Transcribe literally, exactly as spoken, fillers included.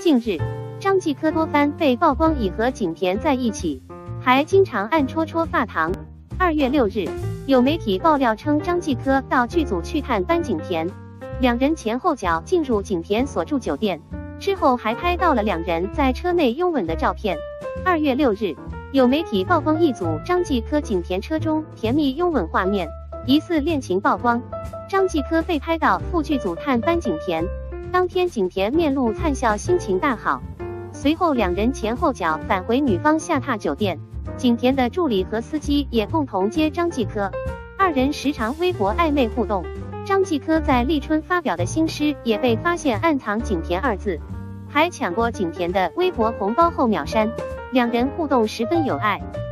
近日，张继科多番被曝光已和景甜在一起，还经常暗戳戳发糖。二月六日，有媒体爆料称张继科到剧组去探班景甜，两人前后脚进入景甜所住酒店，之后还拍到了两人在车内拥吻的照片。二月六日，有媒体曝光一组张继科景甜车中甜蜜拥吻画面，疑似恋情曝光。张继科被拍到赴剧组探班景甜，当天景甜面露灿笑，心情大好。随后两人前后脚返回女方下榻酒店，景甜的助理和司机也共同接张继科，二人时常微博暧昧互动。张继科在立春发表的新诗也被发现暗藏景甜二字，还抢过景甜的微博红包后秒删，两人互动十分有爱。